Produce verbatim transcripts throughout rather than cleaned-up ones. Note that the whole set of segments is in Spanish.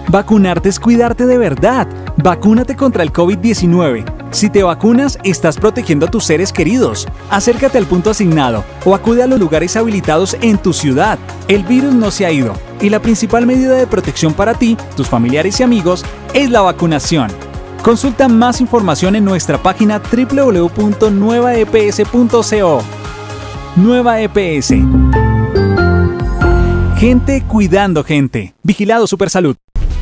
Vacunarte es cuidarte de verdad. Vacúnate contra el COVID diecinueve. Si te vacunas, estás protegiendo a tus seres queridos. Acércate al punto asignado o acude a los lugares habilitados en tu ciudad. El virus no se ha ido y la principal medida de protección para ti, tus familiares y amigos es la vacunación. Consulta más información en nuestra página doble u doble u doble u punto nueva e p s punto co. Nueva E P S. Gente cuidando gente. Vigilado Supersalud.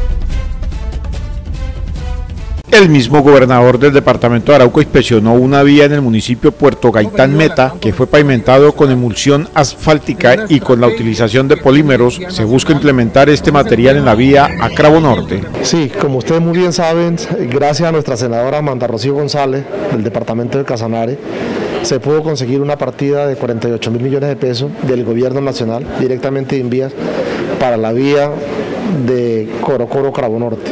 El mismo gobernador del departamento de Arauca inspeccionó una vía en el municipio Puerto Gaitán Meta que fue pavimentado con emulsión asfáltica y con la utilización de polímeros. Se busca implementar este material en la vía a Cravo Norte. Sí, como ustedes muy bien saben, gracias a nuestra senadora Amanda Rocío González del departamento de Casanare, se pudo conseguir una partida de cuarenta y ocho mil millones de pesos del gobierno nacional directamente de Invías para la vía de Corocoro Cravo Norte.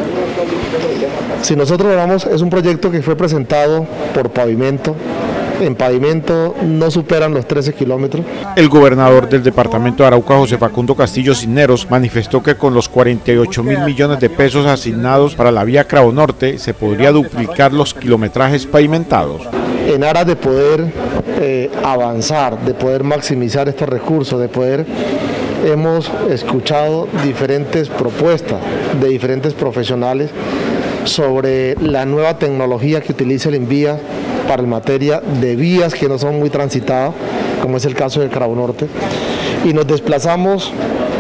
Si nosotros lo vamos, es un proyecto que fue presentado por Pavimento. En Pavimento no superan los trece kilómetros. El gobernador del departamento de Arauca, José Facundo Castillo Cisneros, manifestó que con los cuarenta y ocho mil millones de pesos asignados para la vía Cravo Norte se podría duplicar los kilometrajes pavimentados. En aras de poder eh, avanzar, de poder maximizar estos recursos, de poder... Hemos escuchado diferentes propuestas de diferentes profesionales sobre la nueva tecnología que utiliza el Invías para en materia de vías que no son muy transitadas, como es el caso de Cravo Norte, y nos desplazamos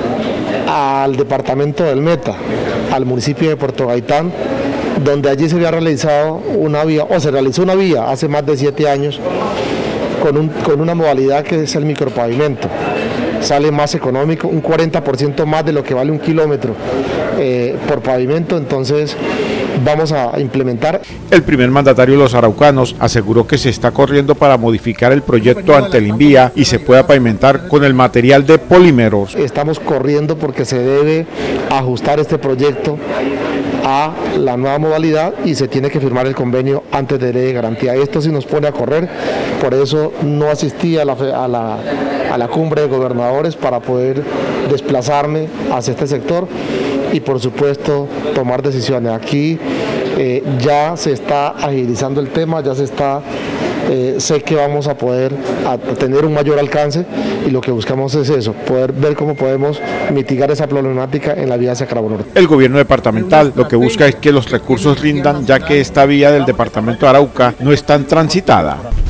al departamento del Meta, al municipio de Puerto Gaitán, donde allí se había realizado una vía, o se realizó una vía hace más de siete años, con, un, con una modalidad que es el micropavimento. Sale más económico, un cuarenta por ciento más de lo que vale un kilómetro eh, por pavimento, entonces vamos a implementar. El primer mandatario de los araucanos aseguró que se está corriendo para modificar el proyecto ante el Invía y se pueda pavimentar con el material de polímeros. Estamos corriendo porque se debe ajustar este proyecto a la nueva modalidad y se tiene que firmar el convenio antes de ley de garantía. Esto sí nos pone a correr, por eso no asistí a la, a la, a la cumbre de gobernadores para poder desplazarme hacia este sector y por supuesto tomar decisiones. Aquí eh, ya se está agilizando el tema, ya se está... Eh, sé que vamos a poder a tener un mayor alcance y lo que buscamos es eso, poder ver cómo podemos mitigar esa problemática en la vía hacia Cravo Norte. El gobierno departamental lo que busca es que los recursos rindan, ya que esta vía del departamento de Arauca no es tan transitada.